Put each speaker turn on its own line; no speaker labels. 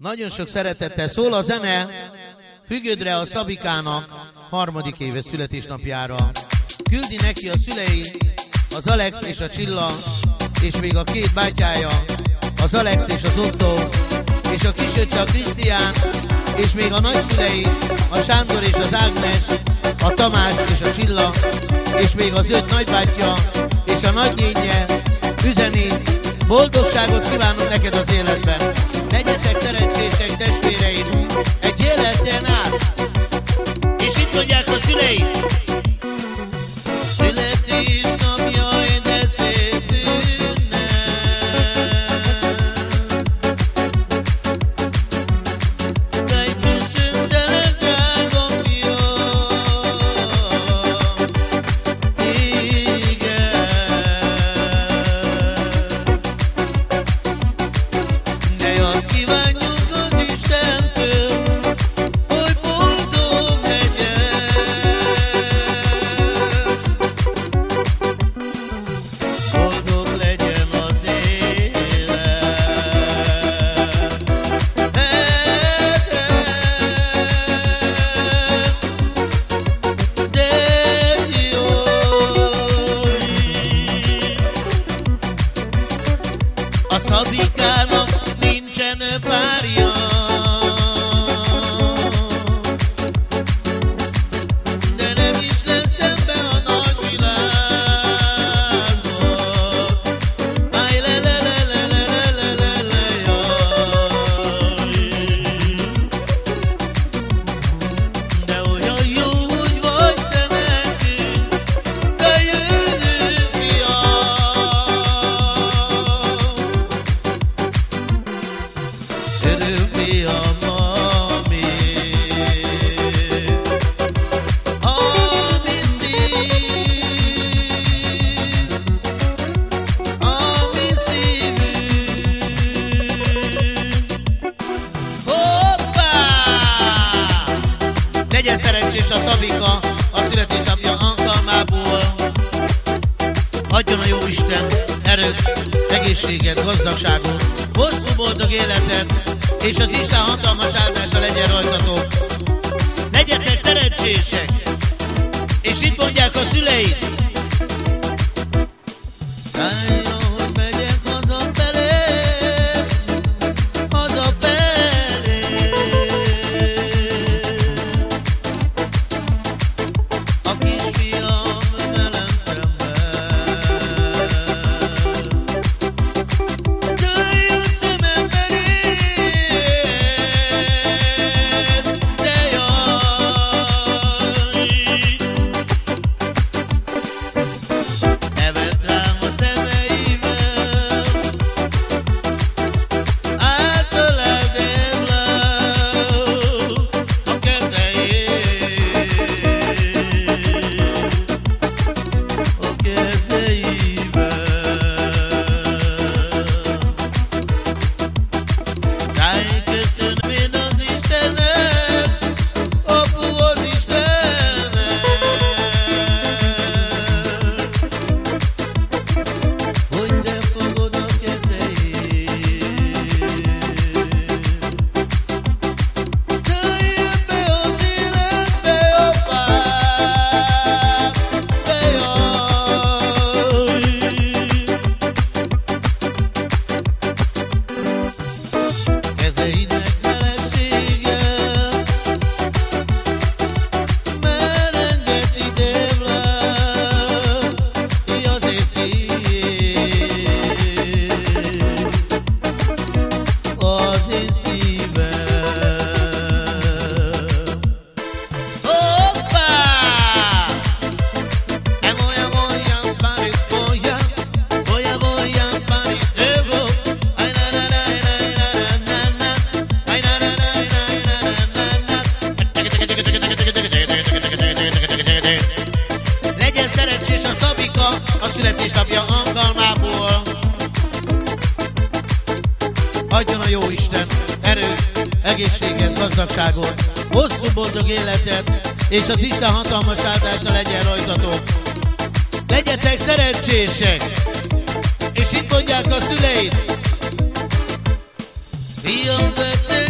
Nagyon sok szeretettel szól a zene Fügödre a Szabikának 3. éves születésnapjára. Küldi neki a szülei, az Alex és a Csilla, és még a 2 bátyája, az Alex és az Otto, és a kisöccse a Krisztián, és még a nagyszülei, a Sándor és az Ágnes, a Tamás és a Csilla, és még az 5 nagybátyja, és a nagynyénye üzeni: boldogságot kívánunk neked az életben. Legyetek szerencsések, testvéreim, egy életen át. És itt mondják a szüleid: születésnapjaj, de szép ünnep. Kaj, köszöntelek, drágom, jó. Igen. De azt kívánjuk az Istentől, hogy boldog legyen. Boldog legyen az élet. De jó. A Szabikának nincsen párja, de nem is lesz szembe a nagyvilágon. Áj, le, le, le, le, le, le, le, le, le, jaj. De olyan jó, hogy vagy te nekünk, te jövő fiam. Örökké a mami, a mi szívünk. Hoppá! Legyen szerencsés a Szabika a születésnapja alkalmából. Adjon a Jóisten erőt, egészséget, gazdagságot, hosszú boldog életet, és az Isten hatalmas áldása legyen rajtatok. Legyetek szerencsések! És itt mondják a szüleid: álljon, hogy megyek hazafelé, hazafelé. A kisfiam velem szemben, jöjjön szemem eléd, de jaj. Nevet rám a szemeivel, átöleltem le a kezeivel, a kezeivel. Táj, köszönöm én az Istennek, apu az Istennek, hogy te fogod a kezeit. Jöjjön be az életbe, apám, de jaj. Kezeidnek melegsége merengeti délben ki az én szívem, az én szívem. Hoppá! Voy a Paris, voy a Paris, ay, na, na, na, na, na, na, na, ay, na, na, na, na, na, na, na. Legyen szerencsés a Szabika a születésnapja alkalmából. Adjon a Jóisten erőt, egészséget, gazdagságot, hosszú boldog életet, és az Isten hatalmas áldása legyen rajtatok. Legyetek szerencsések! És itt mondják a szüleid: fiam, veszély